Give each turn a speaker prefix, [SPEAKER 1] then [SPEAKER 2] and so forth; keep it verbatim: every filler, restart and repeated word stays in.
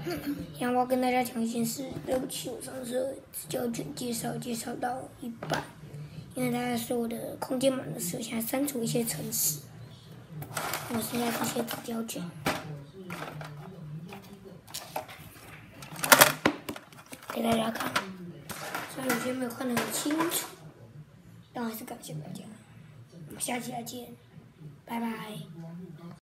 [SPEAKER 1] 然后我要跟大家讲一件事，对不起，我上次纸胶卷介绍介绍到一半，因为大家说我的空间满的时候，想删除一些程式，我现在这些纸胶卷，给大家看，虽然有些没有看得很清楚，但还是感谢大家，我们下期再见，拜拜。